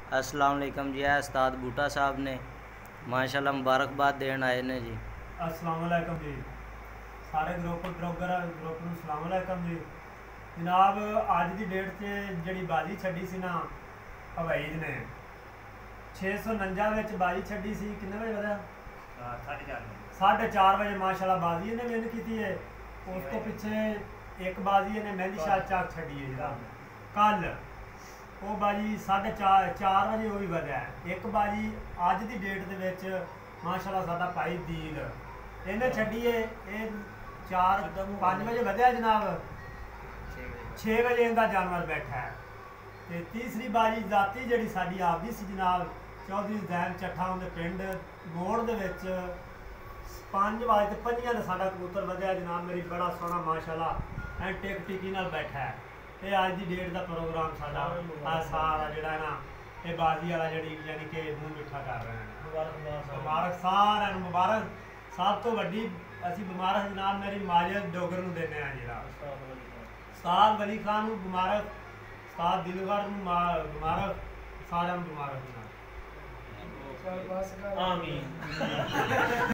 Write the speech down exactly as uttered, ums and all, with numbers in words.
अस्सलाम वालेकुम जी। उस्ताद बूटा साहब ने माशाल्लाह मुबारकबाद देन आए ने जी। अस्सलाम वालेकुम जी। सारे ग्रुप ड्रोगर ग्रुप ਨੂੰ अस्सलाम वालेकुम जी। जनाब अज की डेट से जी बाजी छड़ी सी ना हवाईद ने छे सौ उनंजा बाजी छड़ी सी किन्ने बजे बजा साढ़े चार बजे माशाल्लाह बाजी ने विन की है। उस तो पिछे एक बाजी ने मेहंदी शाह चाक छड़ी है जनाब कल वो बाजी साढ़े चार चार बजे वो भी वध्या है। एक बाजी अज की डेट के माशाल्लाह साडा भाई दील इन्हें छड़ी है ये चार पाँच बजे वध्या जनाब छे बजे इनका जानवर बैठा है। तो तीसरी बाजी जाती जी साड़ी आपदी सी जनाब चौधरी जैन चट्ठा उनके पिंड मोड़ के पाँच बजे तो पंजियां का साडा कबूतर वध्या जनाब मेरी बड़ा सोहना माशाल्लाह एंड टिक टिकी नाल बैठा है। ये अज की डेट का प्रोग्राम साडा सारा जोड़ा ना ये बाजी वाला जी यानी कि मूँह मिठा कर रहे हैं। मुबारक सारे मुबारक सब तो वड्डी असी मुबारक जनाब मेरी माजद डोगर नूं देने जरा उस्ताद वली खान नूं मुबारक उस्ताद दिलवर नूं मुबारक सारे मुबारक। आमीन।